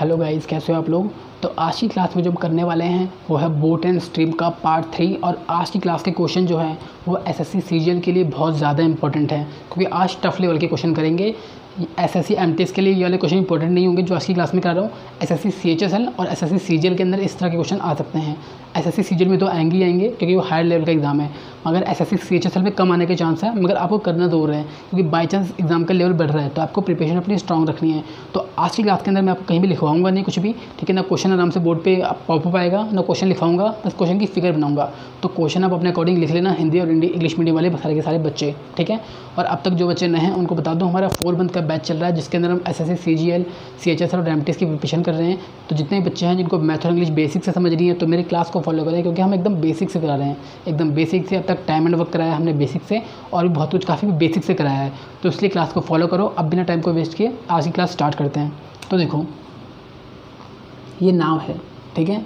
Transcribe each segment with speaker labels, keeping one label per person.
Speaker 1: Hello guys, कैसे हो आप लोग। तो आज की क्लास में जो हम करने वाले हैं वो है बोट एंड स्ट्रीम का पार्ट 3। और आज की क्लास के क्वेश्चन जो है वो एसएससी सीजीएल के लिए बहुत ज़्यादा इंपॉर्टेंट है, क्योंकि आज टफ लेवल के क्वेश्चन करेंगे। एसएससी एमटीएस के लिए ये वाले क्वेश्चन इंपॉर्टेंट नहीं होंगे जो आज की क्लास में करा रहा हूँ। एसएससी सीएचएसएल और एसएससी सीजीएल के अंदर इस तरह के क्वेश्चन आ सकते हैं। एसएससी सीजीएल में तो आएंगे ही आएंगे क्योंकि वो हायर लेवल का एग्जाम है, मगर एसएससी सीएचएसएल में कम आने के चांस है, मगर आपको करना ज़रूर है क्योंकि बाई चांस एग्जाम का लेवल बढ़ रहा है तो आपको प्रिपरेशन अपनी स्ट्रॉन्ग रखनी है। तो आज की क्लास के अंदर मैं आपको कहीं भी लिखवाऊंगा नहीं कुछ भी, ठीक है ना। क्वेश्चन आराम से बोर्ड पे पॉपअप आएगा, ना क्वेश्चन लिखवाऊंगा, बस क्वेश्चन की फिगर बनाऊंगा। तो क्वेश्चन आप अपने अकॉर्डिंग लिख लेना, हिंदी और इंग्लिश मीडियम वाले सारे के सारे बच्चे, ठीक है। और अब तक जो बच्चे नए हैं उनको बता दूं, हमारा 4 मंथ का बैच चल रहा है जिसके अंदर हम एसएससी सीजीएल सीएचएसएल और एमटीएस की प्रिपरेशन कर रहे हैं। तो जितने बच्चे हैं जिनको मैथ और इंग्लिश बेसिक से समझ रही है तो मेरी क्लास को फॉलो करें, क्योंकि हम एकदम बेसिक से करा रहे हैं, एकदम बेसिक से। अब तक टाइम एंड वर्क कराया हमने बेसिक से, और भी बहुत कुछ काफ़ी बेसिक से कराया है। तो इसलिए क्लास को फॉलो करो। अब बिना टाइम को वेस्ट किए आज की क्लास स्टार्ट करते हैं। तो देखो, ये नाव है, ठीक है,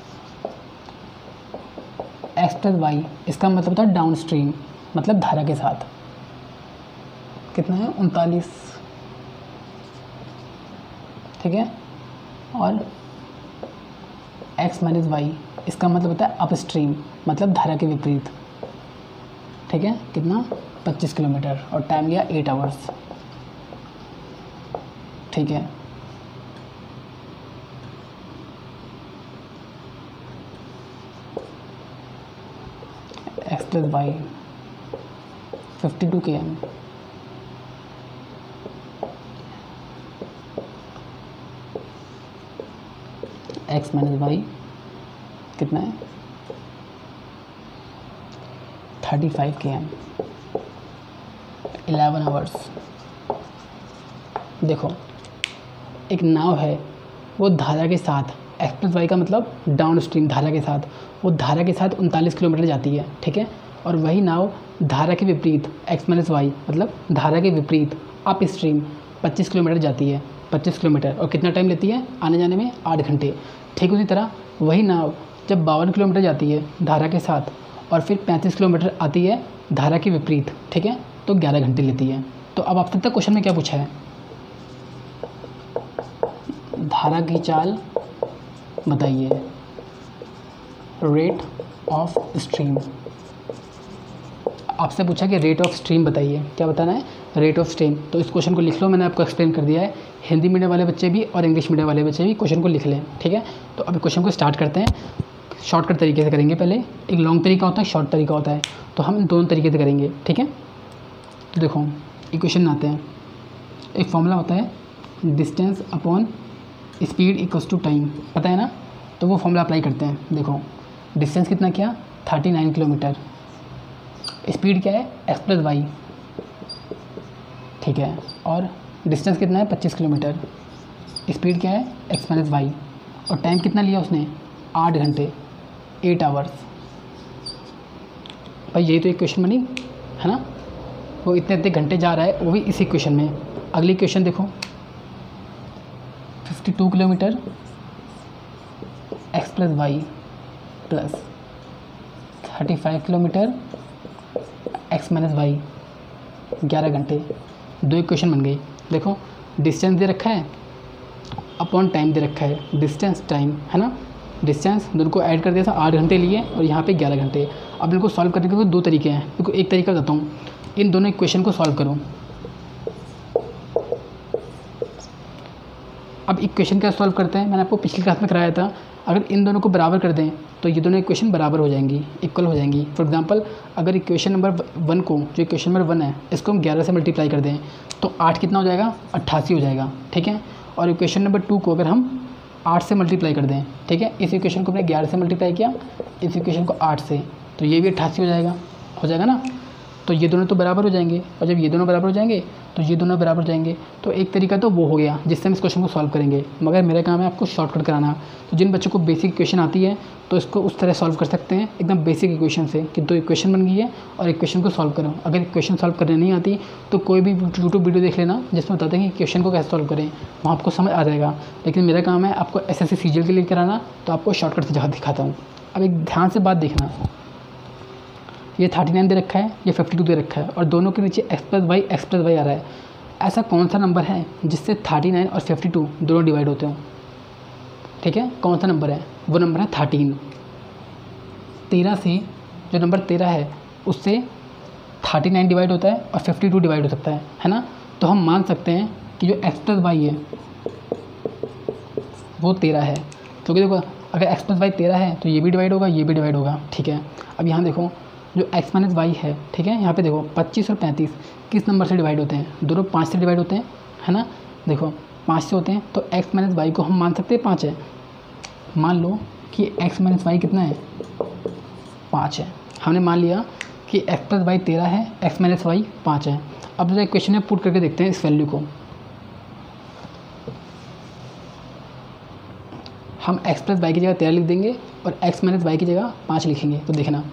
Speaker 1: एक्स प्लस वाई, इसका मतलब होता है डाउन स्ट्रीम, मतलब धारा के साथ। कितना है 39, ठीक है। और एक्स माइनस वाई, इसका मतलब होता है अप स्ट्रीम, मतलब धारा के विपरीत, ठीक है। कितना 25 किलोमीटर, और टाइम लिया 8 आवर्स, ठीक है। X plus y 52 km, x minus y कितना है 35 km, 11 आवर्स। देखो, एक नाव है, वो धारा के साथ, एक्स प्लस वाई का मतलब डाउन स्ट्रीम, धारा के साथ, वो धारा के साथ 39 किलोमीटर जाती है, ठीक है। और वही नाव धारा के विपरीत, एक्स माइनस वाई मतलब धारा के विपरीत अप स्ट्रीम 25 किलोमीटर जाती है, 25 किलोमीटर, और कितना टाइम लेती है आने जाने में 8 घंटे। ठीक उसी तरह वही नाव जब 52 किलोमीटर जाती है धारा के साथ, और फिर 35 किलोमीटर आती है धारा के विपरीत, ठीक है, तो 11 घंटे लेती है। तो अब आप तक क्वेश्चन में क्या पूछा है, धारा की चाल बताइए, रेट ऑफ स्ट्रीम। आपसे पूछा कि रेट ऑफ स्ट्रीम बताइए, क्या बताना है, रेट ऑफ स्ट्रीम। तो इस क्वेश्चन को लिख लो, मैंने आपको एक्सप्लेन कर दिया है। हिंदी मीडियम वाले बच्चे भी और इंग्लिश मीडियम वाले बच्चे भी क्वेश्चन को लिख लें, ठीक है। तो अभी क्वेश्चन को स्टार्ट करते हैं। शॉर्टकट तरीके से करेंगे, पहले एक लॉन्ग तरीका होता है, शॉर्ट तरीका होता है, तो हम दोनों तरीके से करेंगे, ठीक है। तो देखो, इक्वेशन में आते हैं, एक फॉर्मूला होता है distance upon speed equals to time, पता है ना। तो वो फॉर्मूला अप्लाई करते हैं। देखो, डिस्टेंस कितना किया 39 किलोमीटर, स्पीड क्या है एक्स प्लस वाई, ठीक है, और डिस्टेंस कितना है 25 किलोमीटर, स्पीड क्या है एक्स माइनस वाई, और टाइम कितना लिया उसने 8 घंटे, 8 आवर्स। भाई यही तो एक क्वेश्चन बनी है ना, वो इतने इतने घंटे जा रहा है, वो भी इसी क्वेश्चन में। अगली क्वेश्चन देखो, 52 kilometre x plus y plus 35 kilometre x minus y 11 घंटे, दो इक्वेशन बन गई। देखो, डिस्टेंस दे रखा है अपॉन टाइम दे रखा है, डिस्टेंस टाइम है ना, डिस्टेंस दोनों को ऐड कर दिया था, 8 घंटे लिए, और यहाँ पे 11 घंटे। अब इनको सॉल्व करने के दो तरीके हैं, देखो एक तरीका बताता हूँ, इन दोनों इक्वेशन को सॉल्व करो। अब इक्वेशन क्या सॉल्व करते हैं, मैंने आपको पिछली क्लास में कराया था। अगर इन दोनों को बराबर कर दें तो ये दोनों इक्वेशन बराबर हो जाएंगी, इक्वल हो जाएंगी। फॉर एग्जांपल, अगर इक्वेशन नंबर 1 को, जो इक्वेशन नंबर 1 है, इसको हम 11 से मल्टीप्लाई कर दें तो 8 कितना हो जाएगा 88 हो जाएगा, ठीक है। और इक्वेशन नंबर 2 को अगर हम 8 से मल्टीप्लाई कर दें, ठीक है, इस इक्वेशन को हमने 11 से मल्टीप्लाई किया, इस इक्वेशन को 8 से, तो ये भी 88 हो जाएगा ना। तो ये दोनों तो बराबर हो जाएंगे, और जब ये दोनों बराबर हो जाएंगे तो ये दोनों बराबर हो जाएंगे। तो एक तरीका तो वो हो गया जिससे हम इस क्वेश्चन को सॉल्व करेंगे, मगर मेरा काम है आपको शॉर्टकट कराना। तो जिन बच्चों को बेसिक इक्वेशन आती है तो इसको उस तरह सॉल्व कर सकते हैं, एकदम बेसिक इक्वेशन से, कि दो इक्वेशन बन गई है और इक्वेशन को सॉल्व करो। अगर इक्वेशन सॉल्व करने नहीं आती तो कोई भी यूट्यूब वीडियो देख लेना जिसमें बताते हैं कि इक्वेशन को कैसे सॉल्व करें, वहाँ आपको समझ आ जाएगा। लेकिन मेरा काम है आपको एसएससी सीजीएल के लिए कराना, तो आपको शॉर्टकट से जगह दिखाता हूँ। अब एक ध्यान से बात देखना, ये 39 दे रखा है, ये 52 दे रखा है, और दोनों के नीचे एक्स प्लस वाई आ रहा है। ऐसा कौन सा नंबर है जिससे 39 और 52 दोनों डिवाइड होते हो? ठीक है, कौन सा नंबर है, वो नंबर है 13। 13 से जो नंबर 13 है उससे 39 डिवाइड होता है और 52 डिवाइड हो सकता है ना। तो हम मान सकते हैं कि जो x प्लस वाई है वो 13 है, क्योंकि देखो अगर x प्लस वाई 13 है तो ये भी डिवाइड होगा, ये भी डिवाइड होगा, ठीक है। अब यहाँ देखो जो x माइनस वाई है, ठीक है, यहाँ पे देखो 25 और 35 किस नंबर से डिवाइड होते हैं, दोनों 5 से डिवाइड होते हैं, है ना। देखो 5 से होते हैं तो x माइनस वाई को हम मान सकते हैं 5 है। मान लो कि x माइनस वाई कितना है, 5 है। हमने मान लिया कि x प्लस वाई 13 है, x माइनस वाई 5 है। अब जरा इक्वेशन में पुट करके देखते हैं इस वैल्यू को। हम x प्लस वाई की जगह 13 लिख देंगे और x माइनस वाई की जगह 5 लिखेंगे। तो देखना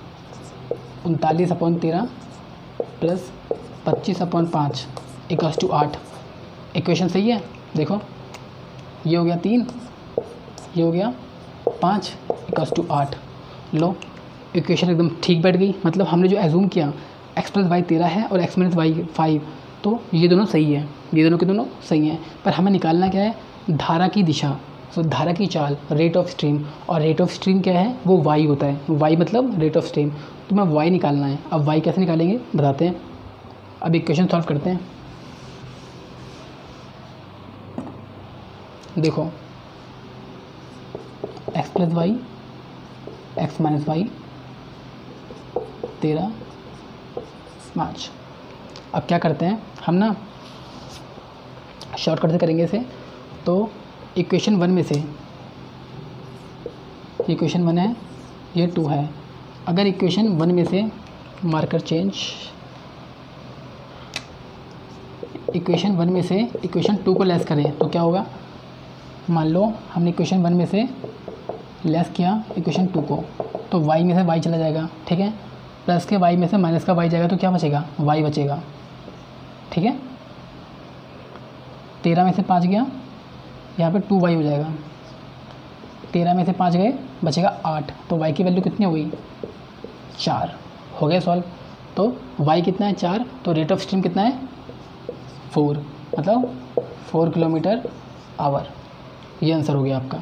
Speaker 1: 39/13 प्लस 25/5 इक्वल्स टू 8। इक्वेशन सही है। देखो ये हो गया 3, ये हो गया 5 इक्वल्स टू 8। लो इक्वेशन एकदम ठीक बैठ गई। मतलब हमने जो एज्यूम किया x प्लस वाई 13 है और x माइनस वाई 5, तो ये दोनों सही है, ये दोनों के दोनों सही हैं। पर हमें निकालना क्या है, धारा की दिशा, तो धारा की चाल, रेट ऑफ स्ट्रीम। और रेट ऑफ स्ट्रीम क्या है, वो y होता है, y मतलब रेट ऑफ स्ट्रीम। तो मैं y निकालना है। अब y कैसे निकालेंगे बताते हैं। अब इक्वेशन सॉल्व करते हैं। देखो x plus y, x minus y 13, 5। अब क्या करते हैं हम ना, शॉर्टकट से करेंगे इसे। तो इक्वेशन 1 में से, इक्वेशन 1 है, ये 2 है। अगर इक्वेशन 1 में से मार्कर चेंज, इक्वेशन 1 में से इक्वेशन 2 को लेस करें तो क्या होगा। मान लो हमने इक्वेशन 1 में से लेस किया इक्वेशन 2 को, तो y में से y चला जाएगा, ठीक है। प्लस के y में से माइनस का y जाएगा तो क्या बचेगा, y बचेगा, ठीक है। 13 में से 5 गया, यहाँ पे 2y हो जाएगा। 13 में से 5 गए, बचेगा 8। तो y की वैल्यू कितनी हो गई, 4। हो गया सॉल्व। तो y कितना है, 4। तो रेट ऑफ स्ट्रीम कितना है, 4, मतलब 4 किलोमीटर आवर। ये आंसर हो गया आपका।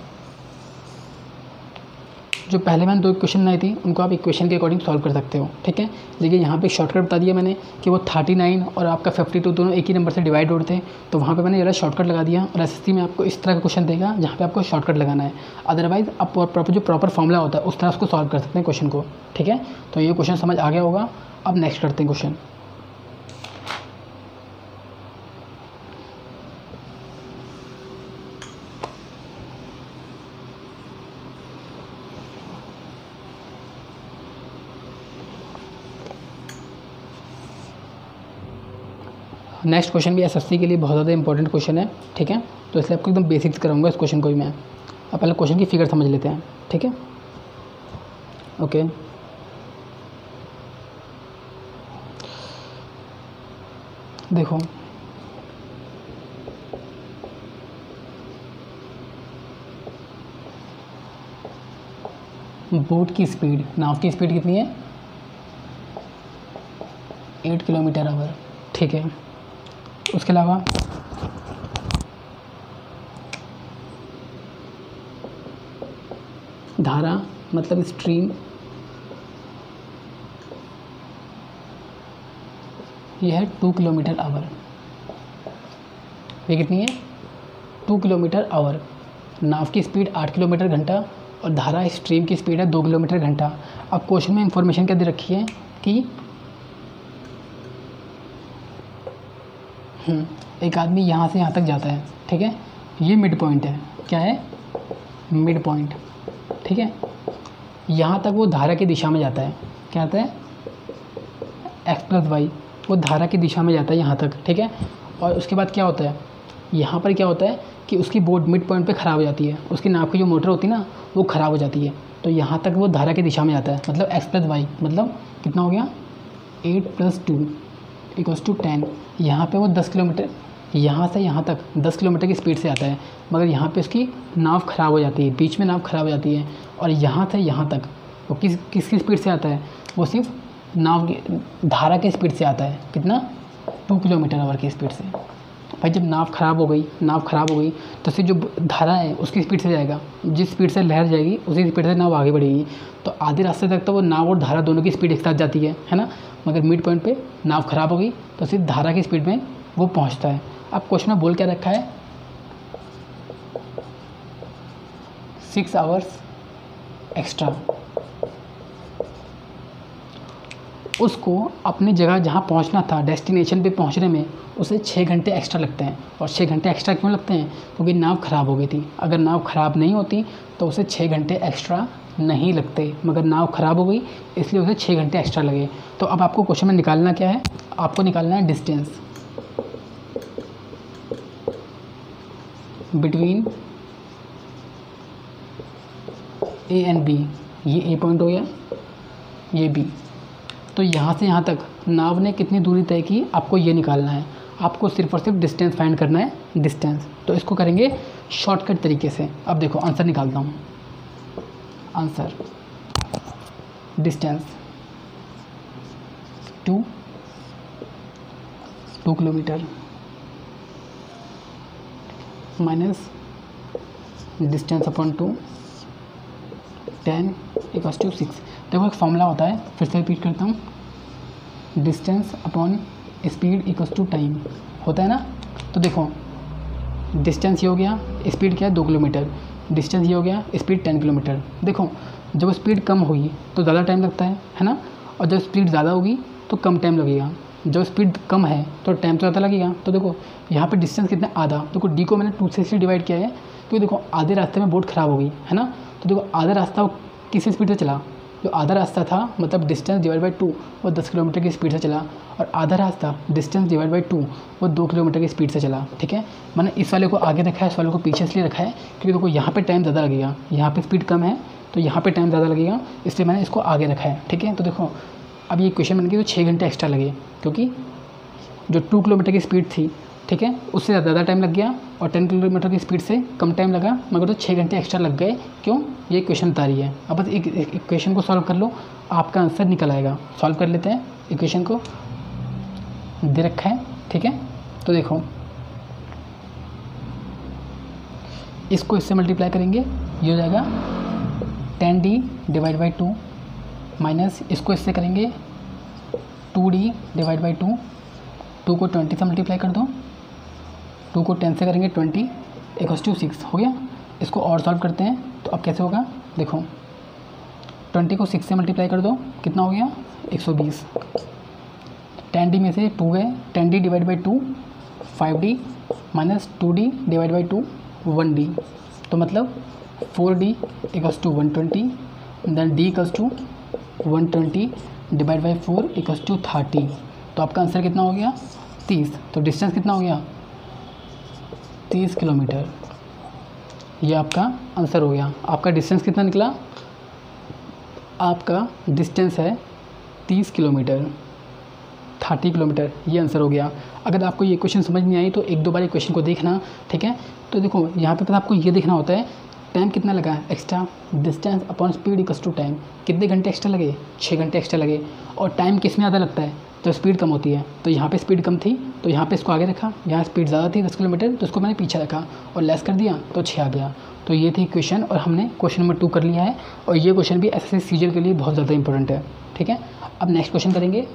Speaker 1: जो पहले मैंने 2 इक्वेशन बनाई थी उनको आप इक्वेशन के अकॉर्डिंग सॉल्व कर सकते हो, ठीक है। लेकिन यहाँ पे शॉर्टकट बता दिया मैंने कि वो 39 और आपका 52 दोनों एक ही नंबर से डिवाइड होते हैं। तो वहाँ पे मैंने ज़रा शॉर्टकट लगा दिया। और एसएससी में आपको इस तरह का क्वेश्चन देगा जहाँ पे आपको शॉर्टकट लगाना है। अदरवाइज़ आप प्रॉपर फॉर्मूला होता है उस तरह उसको सॉल्व कर सकते हैं क्वेश्चन को, ठीक है। तो ये क्वेश्चन समझ आ गया होगा। अब नेक्स्ट करते हैं क्वेश्चन। नेक्स्ट क्वेश्चन भी एसएससी के लिए बहुत ज़्यादा इंपॉर्टेंट क्वेश्चन है, ठीक है। तो इसलिए आपको एकदम बेसिक्स कराऊंगा इस क्वेश्चन को भी मैं। अब पहले क्वेश्चन की फिगर समझ लेते हैं, ठीक है। ओके, देखो बोट की स्पीड, नाव की स्पीड कितनी है, 8 किलोमीटर आवर, ठीक है। उसके अलावा धारा मतलब स्ट्रीम, यह है 2 किलोमीटर आवर। ये कितनी है, 2 किलोमीटर आवर। नाव की स्पीड 8 किलोमीटर घंटा और धारा स्ट्रीम की स्पीड है 2 किलोमीटर घंटा। अब क्वेश्चन में इंफॉर्मेशन क्या दे रखी है कि एक आदमी यहाँ से यहाँ तक जाता है, ठीक है। ये मिड पॉइंट है, क्या है, मिड पॉइंट, ठीक है। यहाँ तक वो धारा की दिशा में जाता है, क्या आता है, x प्लस वाई, वो धारा की दिशा में जाता है यहाँ तक, ठीक है। और उसके बाद क्या होता है, यहाँ पर क्या होता है कि उसकी बोट मिड पॉइंट पे ख़राब हो जाती है, उसकी नाव की जो मोटर होती है ना वो ख़राब हो जाती है। तो यहाँ तक वो धारा की दिशा में जाता है, मतलब x प्लस वाई, मतलब कितना हो गया, 8 + 2 = 10। यहाँ पे वो 10 किलोमीटर, यहाँ से यहाँ तक 10 किलोमीटर की स्पीड से आता है, मगर यहाँ पे उसकी नाव ख़राब हो जाती है, बीच में नाव ख़राब हो जाती है। और यहाँ से यहाँ तक वो किसकी स्पीड से आता है, वो सिर्फ नाव की धारा की स्पीड से आता है, कितना, 2 किलोमीटर आवर की स्पीड से। भाई जब नाव ख़राब हो गई तो सिर्फ जो धारा है उसकी स्पीड से जाएगा, जिस स्पीड से लहर जाएगी उसी स्पीड से नाव आगे बढ़ेगी। तो आधे रास्ते तक तो वो नाव और धारा दोनों की स्पीड एक साथ जाती है ना, मगर मिड पॉइंट पे नाव ख़राब हो गई तो सिर्फ धारा की स्पीड में वो पहुंचता है। अब क्वेश्चन में बोल क्या रखा है, 6 आवर्स एक्स्ट्रा, उसको अपनी जगह जहाँ पहुँचना था डेस्टिनेशन पे पहुँचने में उसे 6 घंटे एक्स्ट्रा लगते हैं। और 6 घंटे एक्स्ट्रा क्यों लगते हैं, क्योंकि नाव ख़राब हो गई थी। अगर नाव ख़राब नहीं होती तो उसे 6 घंटे एक्स्ट्रा नहीं लगते, मगर नाव ख़राब हो गई इसलिए उसे 6 घंटे एक्स्ट्रा लगे। तो अब आपको क्वेश्चन में निकालना क्या है, आपको निकालना है distance between A and B. ये ए पॉइंट हो गया, ये बी। तो यहाँ से यहाँ तक नाव ने कितनी दूरी तय की, आपको ये निकालना है। आपको सिर्फ और सिर्फ डिस्टेंस फाइंड करना है, डिस्टेंस। तो इसको करेंगे शॉर्टकट तरीके से। अब देखो आंसर निकालता हूँ। Answer distance 2 kilometre minus distance upon 2 10 = 6। देखो एक फॉर्मूला होता है, फिर से रिपीट करता हूँ, डिस्टेंस अपॉन स्पीड = टाइम होता है ना। तो देखो डिस्टेंस ये हो गया, स्पीड क्या है 2 किलोमीटर, डिस्टेंस ये हो गया, स्पीड 10 किलोमीटर। देखो जब स्पीड कम हुई तो ज़्यादा टाइम लगता है ना, और जब स्पीड ज़्यादा होगी तो कम टाइम लगेगा। जब स्पीड कम है तो टाइम तो ज़्यादा लगेगा। तो देखो यहाँ पे डिस्टेंस कितना, आधा। देखो डी को मैंने 2 से इसलिए डिवाइड किया है क्योंकि देखो आधे रास्ते में बोट ख़राब हो गई है ना। तो देखो आधा रास्ता वो किस स्पीड से चला, जो आधा रास्ता था मतलब डिस्टेंस डिवाइड बाई 2 वो 10 किलोमीटर की स्पीड से चला, और आधा रास्ता डिस्टेंस डिवाइड बाई 2 वो 2 किलोमीटर की स्पीड से चला। ठीक है, मैंने इस वाले को आगे रखा है, इस वाले को पीछे इसलिए रखा है क्योंकि देखो यहाँ पे टाइम ज़्यादा लगेगा, यहाँ पे स्पीड कम है तो यहाँ पे टाइम ज़्यादा लगेगा, इसलिए मैंने इसको आगे रखा है। ठीक है, तो देखो अब ये क्वेश्चन बन गई तो 6 घंटे एक्स्ट्रा लगे, क्योंकि जो 2 किलोमीटर की स्पीड थी, ठीक है, उससे ज़्यादा टाइम लग गया, और 10 किलोमीटर की स्पीड से कम टाइम लगा, मगर तो 6 घंटे एक्स्ट्रा लग गए। क्यों, ये क्वेश्चन बता रही है। अब बस एक इक्वेशन को सॉल्व कर लो, आपका आंसर निकल आएगा। सॉल्व कर लेते हैं, इक्वेशन को दे रखा है। ठीक है, तो देखो इसको इससे मल्टीप्लाई करेंगे, ये हो जाएगा 10D डिवाइड बाई 2 माइनस इसको इससे करेंगे 2D डिवाइड बाई 2, 2 को 20 से मल्टीप्लाई कर दो, 2 को 10 से करेंगे 20 = 6 हो गया। इसको और सॉल्व करते हैं तो अब कैसे होगा, देखो 20 को 6 से मल्टीप्लाई कर दो, कितना हो गया 120। 10D में से 2 गए, 10D divide by 2 5D minus 2D divide by 2 1D, तो मतलब 4D = 120, then D = 120 divide by 4 = 30। तो आपका आंसर कितना हो गया 30। तो डिस्टेंस कितना हो गया 30 किलोमीटर, ये आपका आंसर हो गया। आपका डिस्टेंस कितना निकला, आपका डिस्टेंस है 30 किलोमीटर, 30 किलोमीटर, ये आंसर हो गया। अगर आपको ये क्वेश्चन समझ नहीं आई तो एक दो बार ये क्वेश्चन को देखना। ठीक है, तो देखो यहाँ पे आपको ये देखना होता है टाइम कितना लगा extra, distance upon speed = time. कितने घंटे एक्स्ट्रा लगे, 6 घंटे एक्स्ट्रा लगे। और टाइम किस में ज़्यादा लगता है, जब स्पीड कम होती है। तो यहाँ पे स्पीड कम थी तो यहाँ पे इसको आगे रखा, यहाँ स्पीड ज़्यादा थी 10 किलोमीटर तो इसको मैंने पीछे रखा और लेस कर दिया तो 6 आ गया। तो ये थी क्वेश्चन, और हमने क्वेश्चन नंबर 2 कर लिया है, और ये क्वेश्चन भी एसएससी सीजीएल के लिए बहुत ज़्यादा इंपॉर्टेंट है। ठीक है, अब नेक्स्ट क्वेश्चन करेंगे।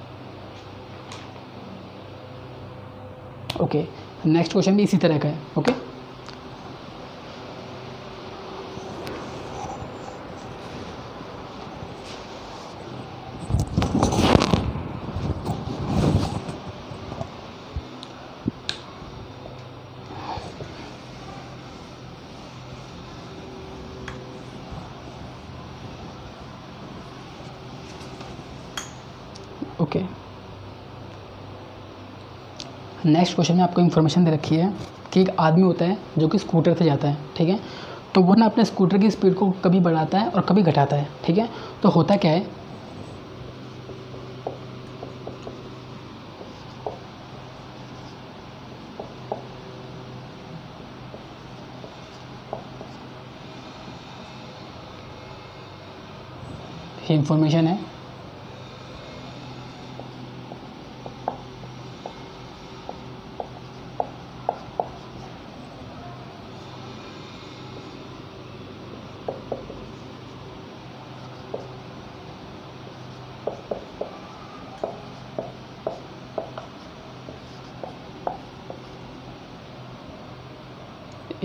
Speaker 1: ओके, नेक्स्ट क्वेश्चन भी इसी तरह का है। ओके, ओके, नेक्स्ट क्वेश्चन में आपको इन्फॉर्मेशन दे रखी है कि एक आदमी होता है जो कि स्कूटर से जाता है। ठीक है, तो वो ना अपने स्कूटर की स्पीड को कभी बढ़ाता है और कभी घटाता है। ठीक है, तो होता क्या है, ये इन्फॉर्मेशन है।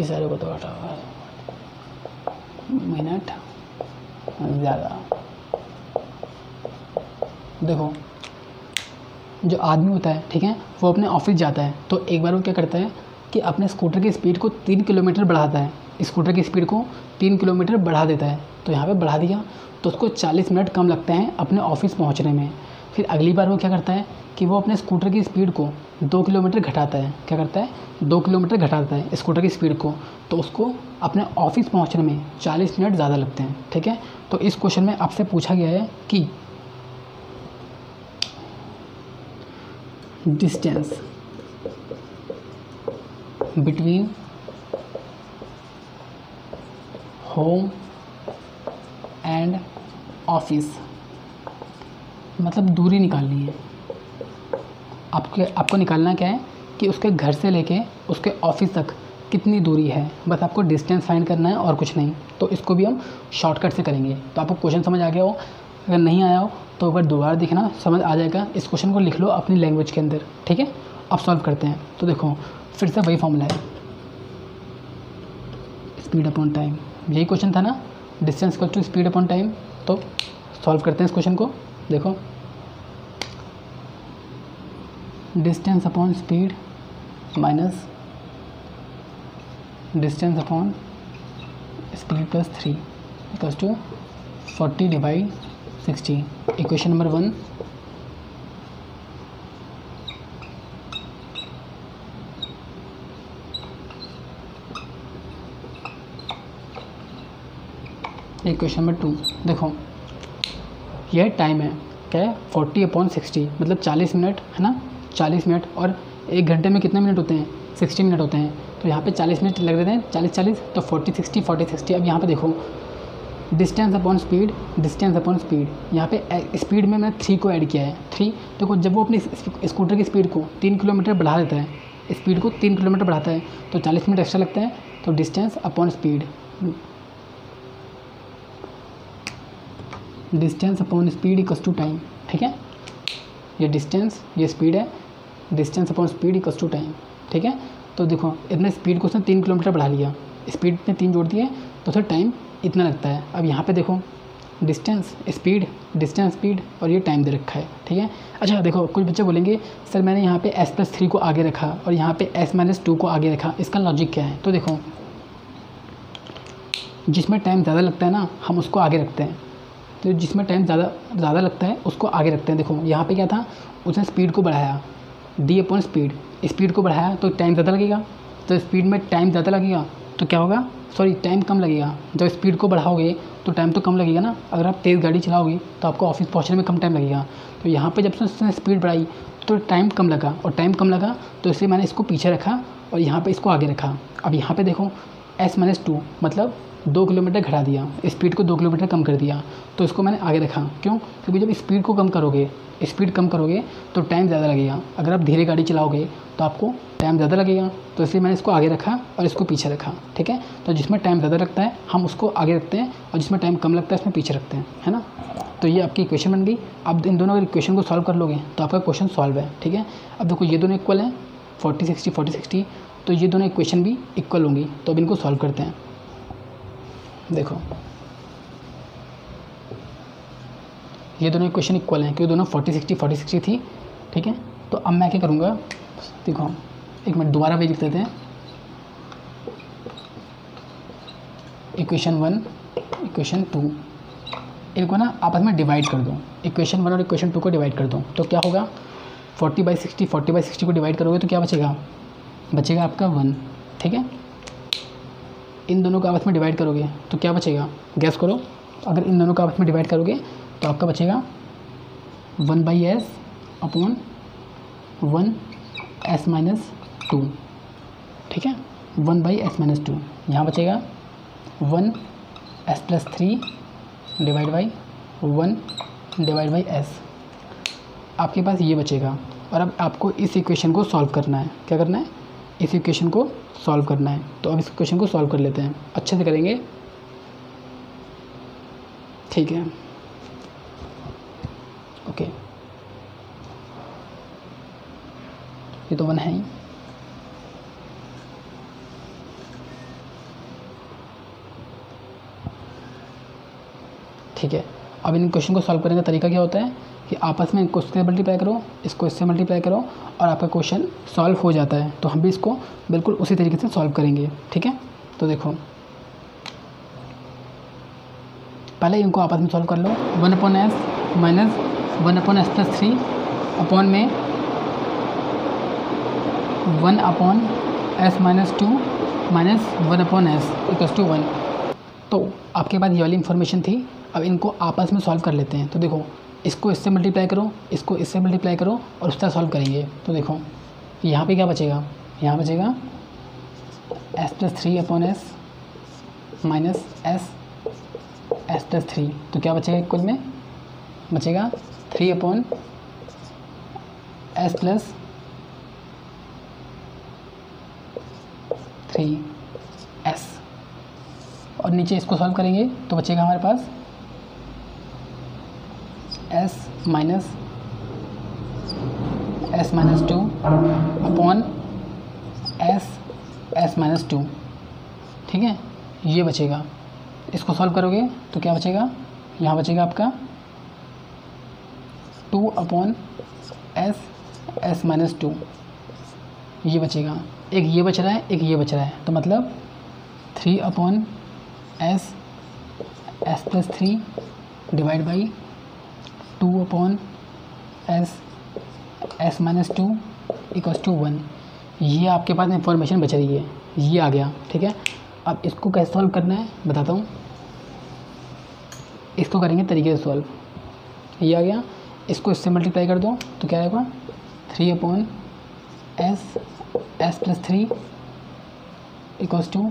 Speaker 1: इस एरो को तो हटाओ, मिनट ज़्यादा। देखो जो आदमी होता है, ठीक है, वो अपने ऑफिस जाता है तो एक बार वो क्या करता है कि अपने स्कूटर की स्पीड को 3 किलोमीटर बढ़ाता है, स्कूटर की स्पीड को 3 किलोमीटर बढ़ा देता है। तो यहाँ पे बढ़ा दिया तो उसको 40 मिनट कम लगते हैं अपने ऑफिस पहुँचने में। फिर अगली बार वो क्या करता है कि वो अपने स्कूटर की स्पीड को 2 किलोमीटर घटाता है। क्या करता है? 2 किलोमीटर घटाता है स्कूटर की स्पीड को, तो उसको अपने ऑफिस पहुँचने में 40 मिनट ज़्यादा लगते हैं। ठीक है, तो इस क्वेश्चन में आपसे पूछा गया है कि distance between home and office, मतलब दूरी निकालनी है। आपको निकालना क्या है कि उसके घर से लेके उसके ऑफिस तक कितनी दूरी है, बस आपको डिस्टेंस फाइंड करना है और कुछ नहीं। तो इसको भी हम शॉर्टकट से करेंगे। तो आपको क्वेश्चन समझ आ गया हो, अगर नहीं आया हो तो एक बार दोबारा देखना, समझ आ जाएगा। इस क्वेश्चन को लिख लो अपनी लैंग्वेज के अंदर। ठीक है, अब सॉल्व करते हैं। तो देखो फिर से वही फॉर्मूला है, स्पीड अपॉन टाइम। यही क्वेश्चन था ना, distance equal to speed upon time. तो सॉल्व करते हैं इस क्वेश्चन को। देखो distance upon speed minus distance upon speed plus 3 equals to 40/60। Equation number 1। Equation number 2। देखो यह टाइम है, क्या है? 40/60 मतलब 40 मिनट है ना, 40 मिनट। और एक घंटे में कितने मिनट होते हैं? 60 मिनट होते हैं। तो यहाँ पे 40 मिनट लग रहे थे, 40 तो 40 60। अब यहाँ पे देखो distance upon speed, distance upon speed. यहाँ पे स्पीड में मैंने 3 को ऐड किया है। 3 देखो, जब वो अपनी स्कूटर की स्पीड को 3 किलोमीटर बढ़ा देता है, स्पीड को 3 किलोमीटर बढ़ाता है तो 40 मिनट एक्स्ट्रा लगता है। तो distance upon speed, distance upon speed equals to time. ठीक है, ये डिस्टेंस, ये स्पीड है, distance upon speed equals to time. ठीक है, तो देखो इतने स्पीड को उसने 3 किलोमीटर बढ़ा लिया, स्पीड में 3 जोड़ दिए तो फिर टाइम इतना लगता है। अब यहाँ पे देखो डिस्टेंस स्पीड, डिस्टेंस स्पीड और ये टाइम दे रखा है। ठीक है, अच्छा देखो कुछ बच्चे बोलेंगे सर मैंने यहाँ पे s+3 को आगे रखा और यहाँ पे s-2 को आगे रखा, इसका लॉजिक क्या है? तो देखो जिसमें टाइम ज़्यादा लगता है ना, हम उसको आगे रखते हैं। तो जिसमें टाइम ज़्यादा लगता है उसको आगे रखते हैं। देखो यहाँ पे क्या था, उसने स्पीड को बढ़ाया, डी अपॉन स्पीड, स्पीड को बढ़ाया तो टाइम ज़्यादा लगेगा। तो स्पीड में टाइम ज़्यादा लगेगा तो क्या होगा, सॉरी टाइम कम लगेगा। जब स्पीड को बढ़ाओगे तो टाइम तो कम लगेगा ना। अगर आप तेज़ गाड़ी चलाओगे तो आपको ऑफिस पहुँचने में कम टाइम लगेगा। तो यहाँ पे जब से उसने स्पीड बढ़ाई तो टाइम कम लगा, और टाइम कम लगा तो इसलिए मैंने इसको पीछे रखा और यहाँ पे इसको आगे रखा। अब यहाँ पे देखो s-2 मतलब 2 किलोमीटर घटा दिया, स्पीड को 2 किलोमीटर कम कर दिया, तो इसको मैंने आगे रखा। क्यों? क्योंकि जब स्पीड को कम करोगे, स्पीड कम करोगे तो टाइम ज़्यादा लगेगा। अगर आप धीरे गाड़ी चलाओगे तो आपको टाइम ज़्यादा लगेगा, तो इसलिए मैंने इसको आगे रखा और इसको पीछे रखा। ठीक है, तो जिसमें टाइम ज़्यादा लगता है हम उसको आगे रखते हैं और जिसमें टाइम कम लगता है उसमें पीछे रखते हैं, है ना। तो ये आपकी इक्वेशन बन गई। अब इन दोनों इक्वेशन को सॉल्व कर लोगे तो आपका क्वेश्चन सॉल्व है। ठीक है, अब देखो ये दोनों इक्वल हैं, 40 60, तो ये दोनों इक्वेशन भी इक्वल होंगी। तो अब इनको सॉल्व करते हैं। देखो ये दोनों इक्वेशन इक्वल हैं क्योंकि दोनों 40 60 थी। ठीक है, तो अब मैं क्या करूँगा, देखो एक मिनट दोबारा पेज लिख देते हैं। इक्वेशन 1 इक्वेशन 2 इनको ना आपस में डिवाइड कर दो। इक्वेशन 1 और इक्वेशन 2 को डिवाइड कर दो तो क्या होगा, 40/60 को डिवाइड करोगे तो क्या बचेगा, बचेगा आपका 1। ठीक है, इन दोनों को आपस में डिवाइड करोगे तो क्या बचेगा, गैस करो। अगर इन दोनों को आपस में डिवाइड करोगे तो आपका बचेगा 1/s अपॉन 1s-2। ठीक है, 1/s-2 यहाँ बचेगा 1s+3 डिवाइड बाई 1/s। आपके पास ये बचेगा। और अब आपको इस इक्वेशन को सॉल्व करना है। क्या करना है, इस इक्वेशन को सॉल्व करना है। तो अब इस इक्वेशन को सॉल्व कर लेते हैं, अच्छे से करेंगे। ठीक है, ओके, ये तो 1 है ही। अब इन क्वेश्चन को सॉल्व करने का तरीका क्या होता है कि आपस में इनको इससे मल्टीप्लाई करो, इसको इससे मल्टीप्लाई करो और आपका क्वेश्चन सॉल्व हो जाता है। तो हम भी इसको बिल्कुल उसी तरीके से सॉल्व करेंगे, ठीक है। तो देखो पहले इनको आपस में सॉल्व कर लो। 1/s minus 1/s plus 3 upon में 1/s minus 2 minus 1/s equals to 1। तो आपके पास ये वाली इन्फॉर्मेशन थी। अब इनको आपस में सॉल्व कर लेते हैं। तो देखो इसको इससे मल्टीप्लाई करो, इसको इससे मल्टीप्लाई करो और उस तरह सॉल्व करेंगे। तो देखो यहाँ पे क्या बचेगा, यहाँ बचेगा s plus 3/s minus s plus 3। तो क्या बचेगा इक्वल में, बचेगा 3/s प्लस 3s और नीचे इसको सॉल्व करेंगे तो बचेगा हमारे पास s minus 2 upon s minus 2, ठीक है। ये बचेगा, इसको सॉल्व करोगे तो क्या बचेगा, यहाँ बचेगा आपका 2/s माइनस 2, ये बचेगा। एक ये बच रहा है, एक ये बच रहा है, तो मतलब 3/s plus 3 divide by 2/s minus 2 equals to 1। ये आपके पास इंफॉर्मेशन बच रही है, ये आ गया, ठीक है। अब इसको कैसे सॉल्व करना है बताता हूँ। इसको करेंगे तरीके से सॉल्व। ये आ गया, इसको इससे मल्टीप्लाई कर दो तो क्या आएगा 3/s plus 3 equals to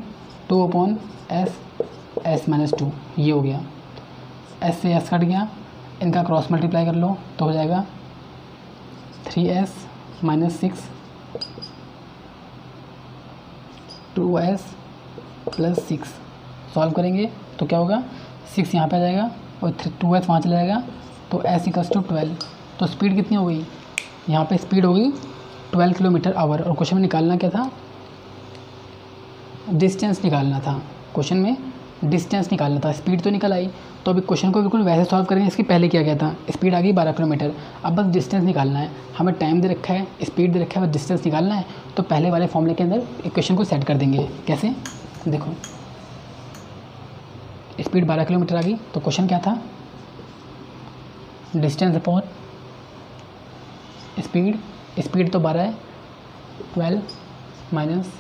Speaker 1: 2/s minus 2। ये हो गया, s से s कट गया, इनका क्रॉस मल्टीप्लाई कर लो तो हो जाएगा 3s minus 6 2s plus 6। Solve करेंगे तो क्या होगा, 6 यहाँ पे आ जाएगा और 2s वहाँ चला जाएगा, तो s इक्वल्स टू 12। तो स्पीड कितनी हो गई, यहाँ पे स्पीड हो गई 12 किलोमीटर आवर। और क्वेश्चन में निकालना क्या था, डिस्टेंस निकालना था। क्वेश्चन में डिस्टेंस निकालना था, स्पीड तो निकल आई। तो अभी क्वेश्चन को बिल्कुल वैसे सॉल्व करेंगे। इसके पहले किया गया था, स्पीड आ गई 12 किलोमीटर, अब बस डिस्टेंस निकालना है। हमें टाइम दे रखा है, स्पीड दे रखा है, बस डिस्टेंस निकालना है। तो पहले वाले फॉर्मूले के अंदर इक्वेशन को सेट कर देंगे। कैसे, देखो स्पीड 12 किलोमीटर आ गई, तो क्वेश्चन क्या था, डिस्टेंस अपॉन स्पीड। स्पीड तो 12 है, 12 minus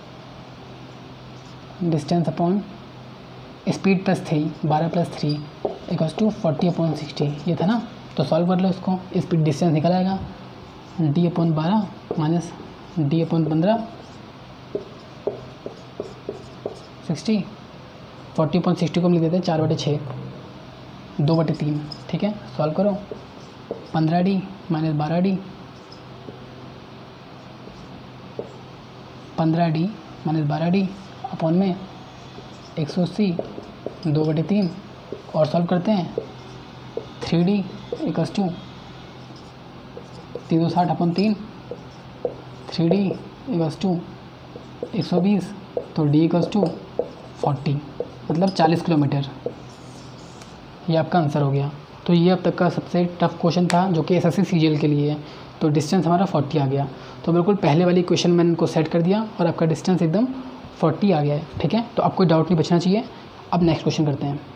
Speaker 1: distance upon speed plus 3, 12 plus 3 equals to 40/60। ये था ना, तो सॉल्व कर लो इसको। स्पीड डिस्टेंस निकल आएगा d/12 माइनस d/15 60। 40/60 को हम लिख देते हैं 4/6 2/3, ठीक है। सॉल्व करो, 15d minus 12d 15d minus 12d upon में 180 2/3 और सॉल्व करते हैं 3d equals to 360/3 3d equals to 120, तो d इक्वल्स टू 40, मतलब 40 किलोमीटर। ये आपका आंसर हो गया। तो ये अब तक का सबसे टफ क्वेश्चन था जो कि SSC CGL के लिए है। तो डिस्टेंस हमारा 40 आ गया। तो बिल्कुल पहले वाली क्वेश्चन मैंने इनको सेट कर दिया और आपका डिस्टेंस एकदम 40 आ गया है, ठीक है। तो आपको डाउट नहीं बचना चाहिए। अब नेक्स्ट क्वेश्चन करते हैं।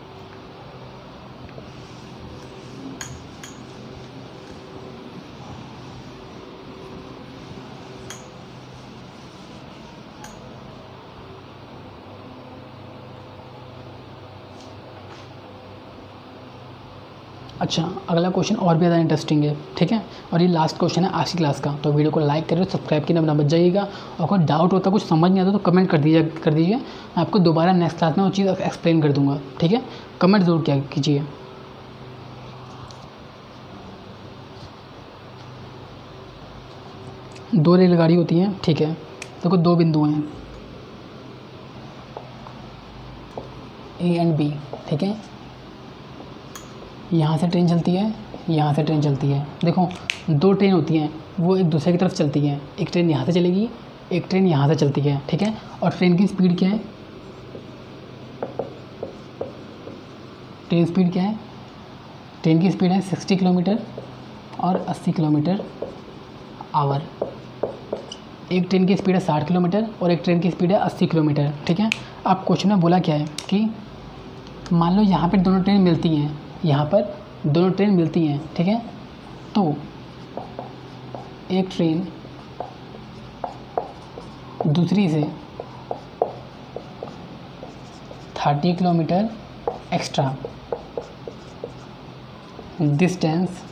Speaker 1: अच्छा, अगला क्वेश्चन और भी ज़्यादा इंटरेस्टिंग है, ठीक है। और ये लास्ट क्वेश्चन है आज की क्लास का। तो वीडियो को लाइक करिए, सब्सक्राइब की ना बच जाइएगा। और कोई डाउट होता, कुछ समझ नहीं आता तो कमेंट कर दीजिए। मैं आपको दोबारा नेक्स्ट क्लास में वो चीज़ एक्सप्लेन कर दूंगा, ठीक है। कमेंट ज़रूर क्या कीजिए। दो रेलगाड़ी होती हैं, ठीक है। देखो दो बिंदु हैं A एंड B, ठीक है। यहाँ से ट्रेन चलती है, यहाँ से ट्रेन चलती है। देखो दो ट्रेन होती हैं, वो एक दूसरे की तरफ चलती हैं। एक ट्रेन यहाँ से चलेगी, एक ट्रेन यहाँ से चलती है, ठीक है। और ट्रेन की स्पीड क्या है, ट्रेन स्पीड क्या है ट्रेन की स्पीड है 60 किलोमीटर और 80 किलोमीटर आवर। एक ट्रेन की स्पीड है 60 किलोमीटर और एक ट्रेन की स्पीड है 80 किलोमीटर। ठीक है, अब क्वेश्चन में बोला क्या है कि मान लो यहाँ पर दोनों ट्रेन मिलती हैं, यहाँ पर दोनों ट्रेन मिलती हैं। ठीक है, तो एक ट्रेन दूसरी से 30 किलोमीटर एक्स्ट्रा डिस्टेंस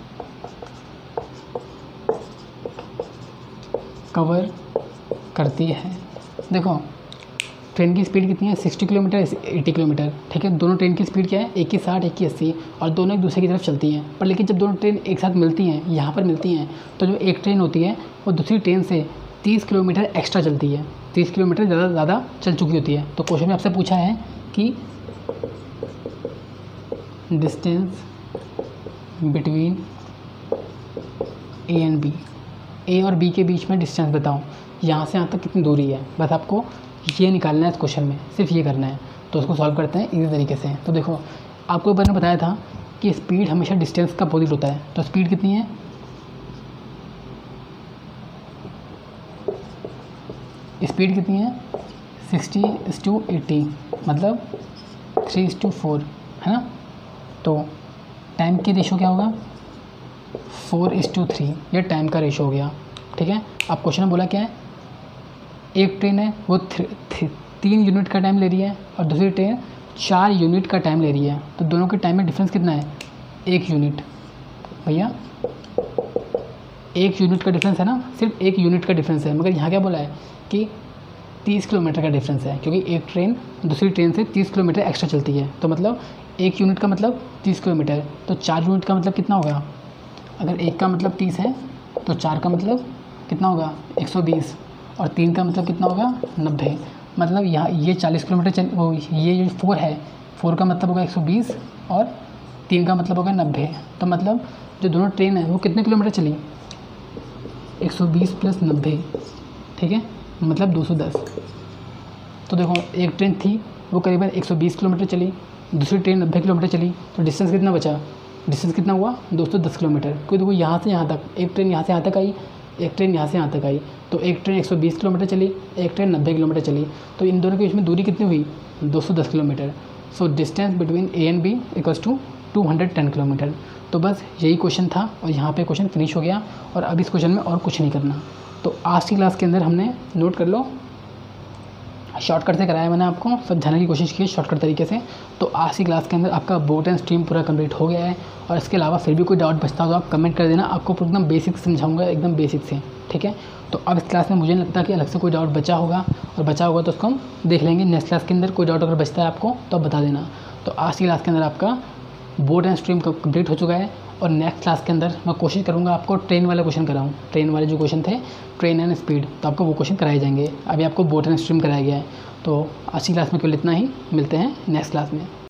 Speaker 1: कवर करती है। देखो ट्रेन की स्पीड कितनी है 60 किलोमीटर 80 किलोमीटर। ठीक है, दोनों ट्रेन की स्पीड क्या है, एक की 60 एक की 80 और दोनों एक दूसरे की तरफ चलती हैं। पर लेकिन जब दोनों ट्रेन एक साथ मिलती हैं, यहाँ पर मिलती हैं, तो जो एक ट्रेन होती है वो दूसरी ट्रेन से 30 किलोमीटर एक्स्ट्रा चलती है, 30 किलोमीटर ज़्यादा चल चुकी होती है। तो क्वेश्चन में आपसे पूछा है कि distance between A and B, A और बी के बीच में डिस्टेंस बताओ, यहाँ से यहाँ तक कितनी दूरी है। बस आपको ये निकालना है इस क्वेश्चन में, सिर्फ ये करना है। तो उसको सॉल्व करते हैं इसी तरीके से। तो देखो आपको ऊपर ने बताया था कि स्पीड हमेशा डिस्टेंस का अपोजिट होता है। तो स्पीड कितनी है, स्पीड कितनी है 60:80 मतलब 3:4 है ना। तो टाइम की रेशो क्या होगा 4:3, ये टाइम का रेशो हो गया। ठीक है, अब क्वेश्चन में बोला क्या है, एक ट्रेन है वो 3 यूनिट का टाइम ले रही है और दूसरी ट्रेन 4 यूनिट का टाइम ले रही है। तो दोनों के टाइम में डिफरेंस कितना है 1 यूनिट। भैया 1 यूनिट का डिफरेंस है ना, सिर्फ 1 यूनिट का डिफरेंस है। मगर यहाँ क्या बोला है कि 30 किलोमीटर का डिफरेंस है, क्योंकि एक ट्रेन दूसरी ट्रेन से 30 किलोमीटर एक्स्ट्रा चलती है। तो मतलब 1 यूनिट का मतलब 30 किलोमीटर, तो 4 यूनिट का मतलब कितना होगा। अगर 1 का मतलब 30 है तो 4 का मतलब कितना होगा 120 और 3 का मतलब कितना होगा 90। मतलब यहाँ ये 40 किलोमीटर चल, वो ये 4 है, 4 का मतलब होगा 120 और 3 का मतलब होगा 90। तो मतलब जो दोनों ट्रेन है वो कितने किलोमीटर चली 120 + 90। ठीक है, मतलब 210। तो देखो एक ट्रेन थी वो करीबन 120 किलोमीटर चली, दूसरी ट्रेन 90 किलोमीटर चली, तो डिस्टेंस कितना बचा, डिस्टेंस कितना हुआ 210 किलोमीटर। क्योंकि देखो यहाँ से यहाँ तक एक ट्रेन यहाँ से यहाँ तक आई, एक ट्रेन यहाँ से यहाँ तक आई, तो एक ट्रेन 120 किलोमीटर चली, एक ट्रेन 90 किलोमीटर चली, तो इन दोनों के बीच में दूरी कितनी हुई 210 kilometre. So distance between A and B equals to 210 kilometre. तो बस यही क्वेश्चन था और यहाँ पे क्वेश्चन फिनिश हो गया और अब इस क्वेश्चन में और कुछ नहीं करना। तो आज की क्लास के अंदर हमने नोट कर लो शॉर्टकट से कराया, मैंने आपको समझाने की कोशिश की है शॉर्टकट तरीके से। तो आज की क्लास के अंदर आपका बोट एंड स्ट्रीम पूरा कंप्लीट हो गया है और इसके अलावा फिर भी कोई डाउट बचता हो तो आप कमेंट कर देना, आपको एकदम बेसिक समझाऊंगा, एकदम बेसिक से। ठीक है, तो अब इस क्लास में मुझे नहीं लगता कि अलग से कोई डाउट बचा होगा, और बचा होगा तो उसको हम देख लेंगे नेक्स्ट क्लास के अंदर। कोई डाउट अगर बचता है आपको तो आप बता देना। तो आज की क्लास के अंदर आपका बोट एंड स्ट्रीम कंप्लीट हो चुका है और नेक्स्ट क्लास के अंदर मैं कोशिश करूँगा आपको ट्रेन वाले क्वेश्चन कराऊँ। ट्रेन वाले जो क्वेश्चन थे ट्रेन एंड स्पीड, तो आपको वो क्वेश्चन कराए जाएंगे। अभी आपको बोट एंड स्ट्रीम कराया गया है। तो आज की क्लास में केवल इतना ही, मिलते हैं नेक्स्ट क्लास में।